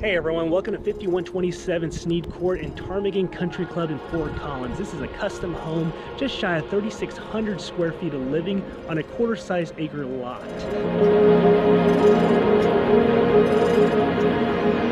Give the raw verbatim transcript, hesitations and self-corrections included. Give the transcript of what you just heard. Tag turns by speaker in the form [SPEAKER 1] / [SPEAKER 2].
[SPEAKER 1] Hey everyone, welcome to fifty-one twenty-seven Sneed Court in Ptarmigan Country Club in Fort Collins. This is a custom home just shy of thirty-six hundred square feet of living on a quarter-sized acre lot.